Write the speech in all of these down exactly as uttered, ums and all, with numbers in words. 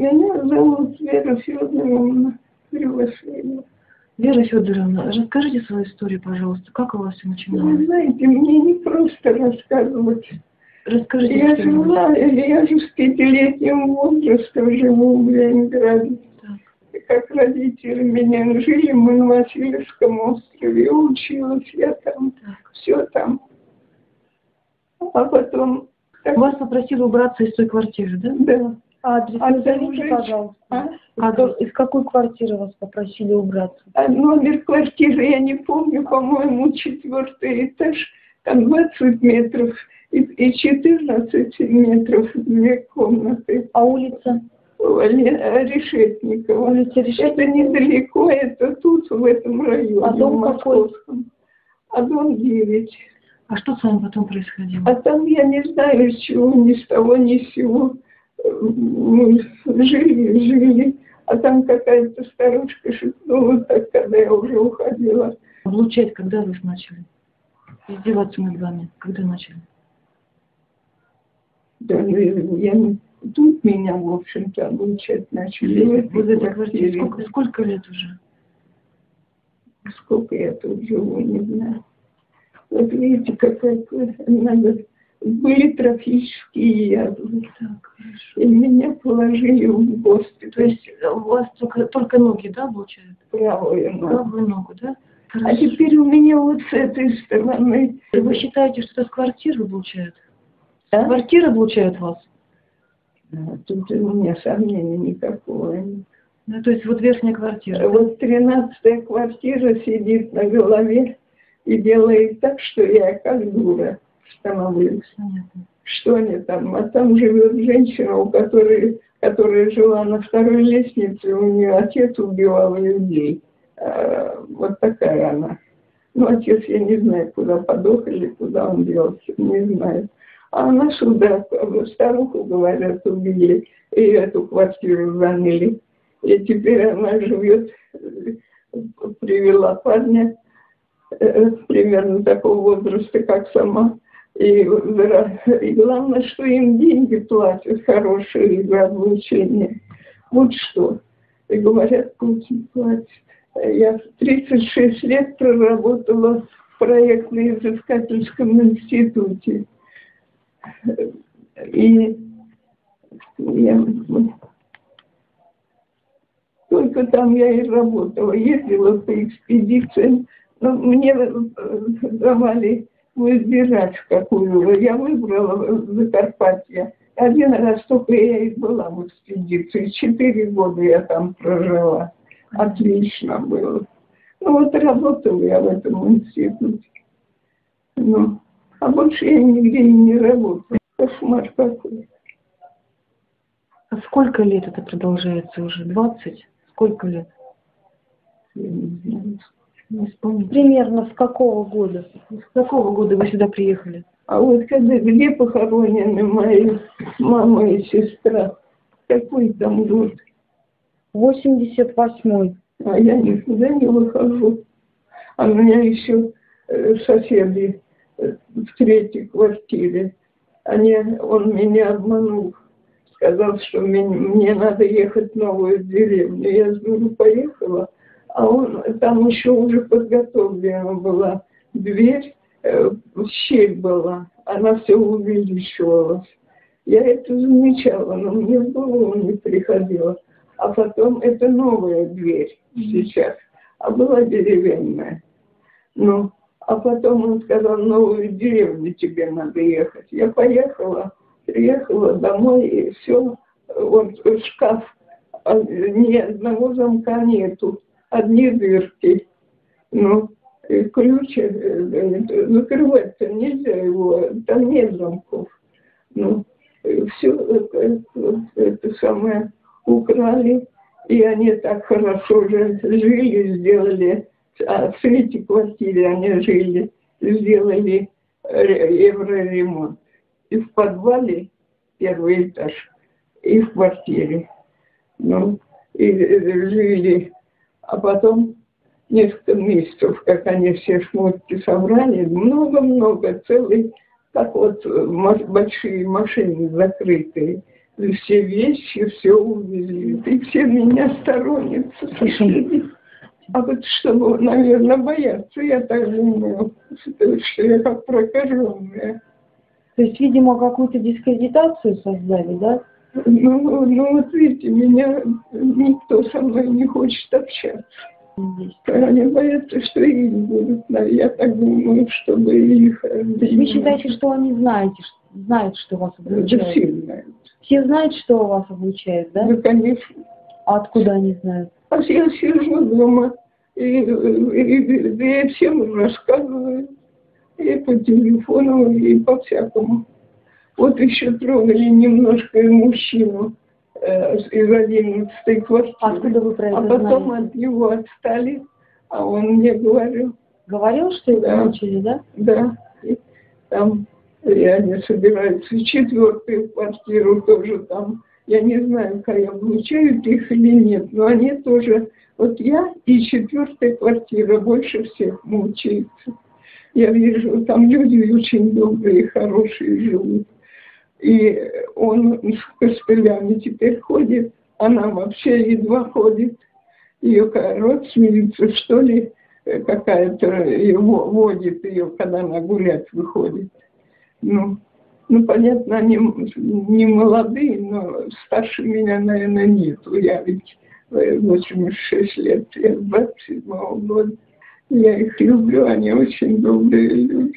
Меня зовут Вера Федоровна Кривошеева. Вера Федоровна, расскажите свою историю, пожалуйста. Как у вас все начиналось? Вы знаете, мне не просто рассказывать. Расскажите. Я жила, я же с пятилетнего возраста живу в Ленинграде. Так. Как родители меня жили, мы на Васильевском острове, училась я там, так. Все там. А потом... Так... Вас попросили убраться из той квартиры, да? Да. Адрес а назовите, пожалуйста. А? Из, из какой квартиры вас попросили убраться? А номер квартиры я не помню, по-моему, четвертый этаж, там двадцать метров и, и четырнадцать метров две комнаты. А улица? Решетникова. Улица Решетникова. Это недалеко, это тут, в этом районе. А дом какой? А дом девять. А что с вами потом происходило? А там я не знаю, с чего, ни с того, ни с сего. Мы жили, жили, а там какая-то старушка шепнула, так, когда я уже уходила. Облучать, когда вы начали? Издеваться над вами, когда начали? Да, я, тут меня, в общем-то, облучать начали. В этой, в этой квартире. Сколько, сколько лет уже? Сколько я тут живу, не знаю. Вот видите, какая надо... Были трофические язвы. Так, и меня положили в госпиталь. То есть у вас только, только ноги, да, облучают? Правую ногу. Правую ногу, да? Хорошо. А теперь у меня вот с этой стороны... Вы считаете, что это с квартиры облучают? А? С квартиры облучают вас? Да, тут у меня сомнений никакого нет. Ну, то есть вот верхняя квартира. Вот тринадцатая квартира сидит на голове и делает так, что я как дура становлюсь. Понятно. Что они там? А там живет женщина, у которой, которая жила на второй лестнице, у нее отец убивал людей. А, вот такая она. Ну, отец, я не знаю, куда подох или куда он делся, не знаю. А она сюда, старуху, говорят, убили, и эту квартиру заняли. И теперь она живет, привела парня, примерно такого возраста, как сама. И, и главное, что им деньги платят хорошие за облучение. Вот что. И говорят, Путин платит. Я тридцать шесть лет проработала в проектно-изыскательском институте. И я... Только там я и работала. Ездила по экспедициям. Но мне давали выбирать, какую. Я выбрала Закарпатье. Один раз только я и была в экспедиции. Четыре года я там прожила. Отлично было. Ну вот работала я в этом институте. Ну, а больше я нигде и не работала. Кошмар какой. А сколько лет это продолжается уже? двадцать? Сколько лет? Я не знаю. Не вспомню. Примерно с какого года? С какого года вы сюда приехали? А вот когда, где похоронены мои мама и сестра? Какой там год? восемьдесят восьмой. А я никуда не выхожу. А у меня еще э, соседи э, в третьей квартире. Они, он меня обманул. Сказал, что мне, мне надо ехать в новую деревню. Я с дуру поехала. А он, там еще уже подготовлена была дверь, э, щель была, она все увеличивалась. Я это замечала, но мне в голову не приходило. А потом это новая дверь сейчас, а была деревянная. Ну, а потом он сказал, в новую деревню тебе надо ехать. Я поехала, приехала домой, и все, вот шкаф, ни одного замка нету. Одни дырки. Ну, ключ, закрывать-то нельзя его, там нет замков. Ну, все это, это самое украли, и они так хорошо же жили, сделали, а в третьей квартире они жили, сделали евроремонт. И в подвале первый этаж, и в квартире. Ну, и жили. А потом несколько месяцев, как они все шмотки собрали, много-много, целый, как вот большие машины закрытые, все вещи, все увезли. И все меня сторонятся. Соседи. А вот чтобы, наверное, бояться, я так думаю, что я как прокаженная. То есть, видимо, какую-то дискредитацию создали, да? Ну, ну вот видите, меня никто со мной не хочет общаться. Они боятся, что их будут. Я так думаю, чтобы их... То есть вы считаете, что они знаете, знают, что вас облучают? Да все знают. Все знают, что вас облучают, да? Да, конечно. А откуда они знают? А я сижу дома, и, и, и, и я всем рассказываю. И по телефону, и по всякому. Вот еще трогали немножко и мужчину э, из одиннадцатой квартиры. Откуда вы про это А потом знаете? от него отстали, а он мне говорил. Говорил, что это Да. мучили, да? Да. И там, и они собираются в четвертую квартиру тоже там. Я не знаю, как облучают их или нет, но они тоже. Вот я и четвертая квартира больше всех мучаются. Я вижу, там люди очень добрые, хорошие живут. И он с костылями теперь ходит, она вообще едва ходит. Ее родственница, что ли, какая-то его водит ее, когда она гулять выходит. Ну, ну понятно, они не молодые, но старше меня, наверное, нету. Я ведь восемьдесят шесть лет, я с двадцать седьмого года. Я их люблю, они очень добрые люди.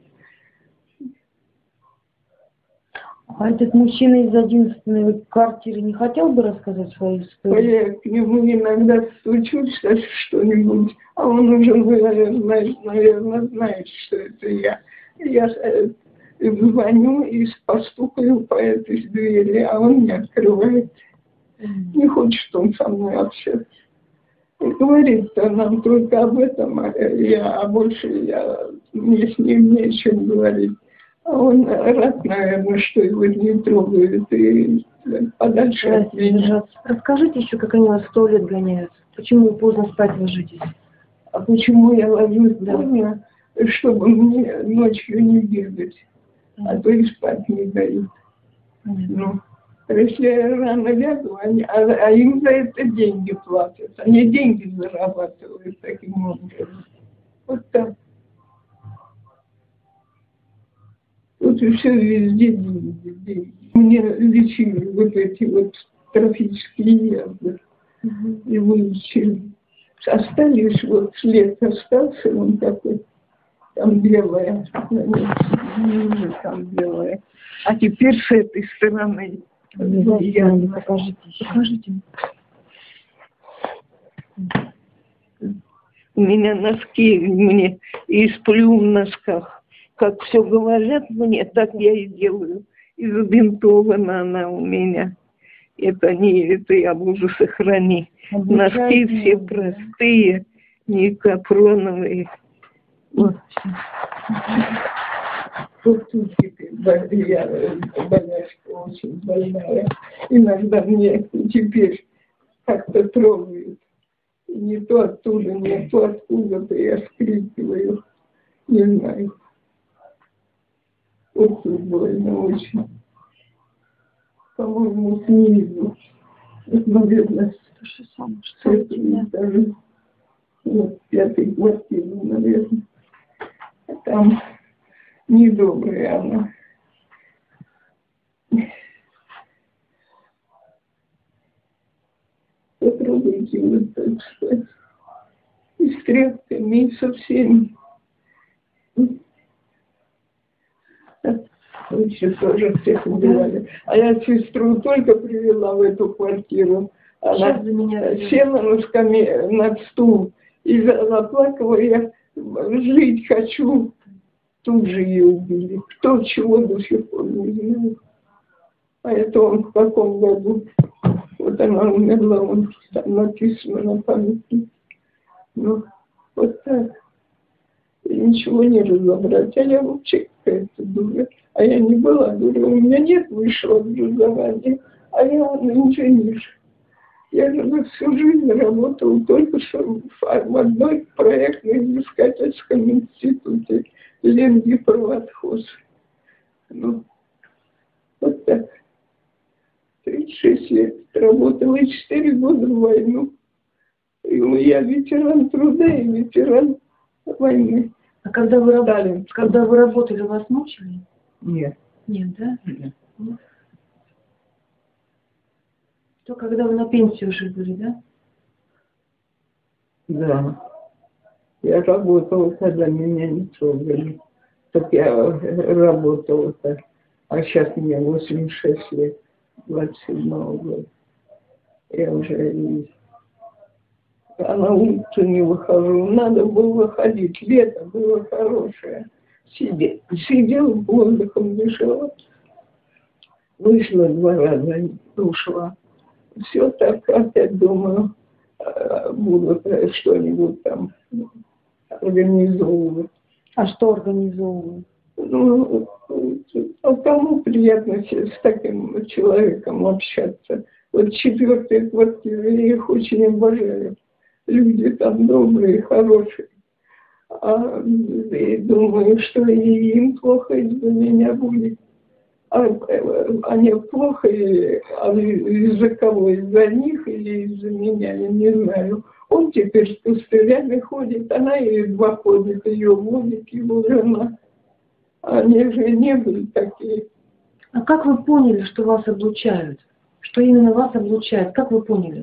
А этот мужчина из одиннадцатой квартиры не хотел бы рассказать свою историю? Я к нему иногда стучусь, что-нибудь, а он уже, наверное, наверное, знает, что это я. Я звоню и постукаю по этой двери, а он не открывает. Не хочет он со мной общаться. И говорит-то нам только об этом, а я, а больше я, мне с ним не о чем говорить. А он рад, наверное, что его не трогают и подальше от меня. Расскажите еще, как они вас сто лет гоняют. Почему вы поздно спать ложитесь? А почему я ложусь поздно? Чтобы мне ночью не бегать, а то и спать не дают. Ну. Если я рано лягу, они, а, а им за это деньги платят. Они деньги зарабатывают таким образом. Вот так. Вот и все везде деньги, деньги. Мне лечили вот эти вот трофические язвы. Mm-hmm. И вылечили. Остались, вот след остался, он такой, там белая, там белая. А теперь с этой стороны. Я не покажите. Покажите. У меня носки, мне и сплю в носках. Как все говорят мне, так я и делаю. И забинтована она у меня. Это не, это я буду сохранить. Носки все простые, не капроновые. Вот. Вот тут теперь я болячка очень больная. Иногда мне теперь как-то трогают. Не то оттуда, не то откуда-то я скрикиваю. Не знаю. Вот тут больно очень. По-моему, снизу. Наверное, то же самое, что у тебя. Вот пятый квартиру, наверное. Там недобрая она. Попробуйте вот так спать. И с тряпками, и со всеми. Еще тоже всех убивали. А я сестру только привела в эту квартиру. Она села на скамье, на стул и заплакала. Я жить хочу. Тут же ее убили. Кто чего до сих пор не знает. А это он в каком году? Вот она умерла, он там написано на памяти. Ну, вот так. И ничего не разобрать. А я вообще какая-то дура. А я не была дура. У меня нет высшего образования. А я он инженер. Я же всю жизнь работала только что в одной проектно-изыскательском институте. Ленгипроводхоз. Ну, вот так. тридцать шесть лет работала и четыре года в войну. И я ветеран труда и ветеран войны. А когда вы, работали, когда вы работали, вас мучили? Нет. Нет, да? Нет. Нет. То, когда вы на пенсии уже были, да? Да. Я работала, когда меня не трогали. Так я работала так. А сейчас мне восемьдесят шесть лет, двадцать седьмого года. Я уже и... А на улицу не выхожу. Надо было ходить. Лето было хорошее. Сидел, сидел воздухом дышала. Вышла два раза, ушла. Все так, опять думаю, буду что-нибудь там организовывать. А что организовывают? Ну, а кому приятно с таким человеком общаться? Вот четвертая квартира, я их очень обожаю. Люди там добрые, хорошие. А и думаю, что и им плохо из-за меня будет. А они плохо, а из-за кого? Из-за них или из-за меня, я не знаю. Он теперь с пустырями ходит, она едва ходит, ее водит его жена. Они же не были такие. А как вы поняли, что вас облучают? Что именно вас облучает? Как вы поняли?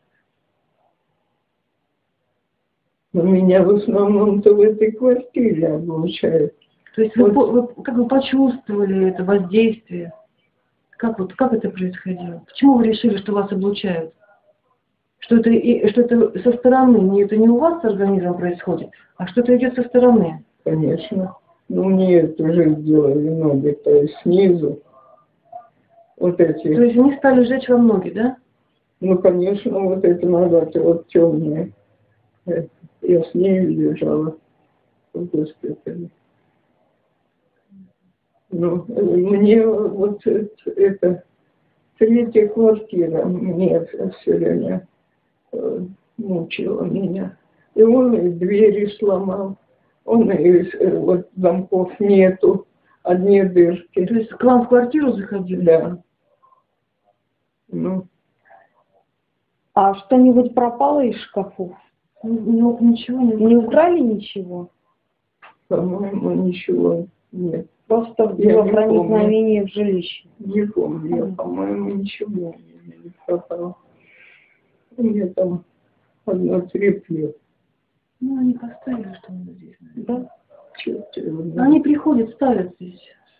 Но меня в основном-то в этой квартире облучают. То есть вы, вы, как вы почувствовали это воздействие? Как, вот, как это происходило? Почему вы решили, что вас облучают? Что это, и, что это со стороны, не, это не у вас с организмом происходит, а что-то идет со стороны? Конечно. Ну, мне это уже сделали ноги, то есть снизу. Вот эти. То есть они стали жечь вам ноги, да? Ну, конечно, вот эти нога вот темные. Я с ней лежала в госпитале. Ну, мне вот это третья квартира мне все время э, мучила меня. И он и двери сломал, он и э, вот замков нету, одни дырки. То есть к вам в квартиру заходили? Да. Ну. А что-нибудь пропало из шкафов? Ну, ничего не, не украли ничего? По-моему, ничего нет. Просто было проникновение в жилище. Не помню, я, по-моему, ничего не пропало. У меня там одно трепло. Ну, они поставили что-нибудь здесь. Да? Черт его знает. Они приходят, ставят здесь.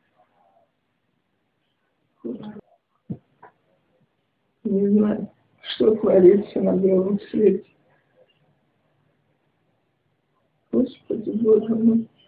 Не знаю, что творится на белом свете. Господи, Боже мой.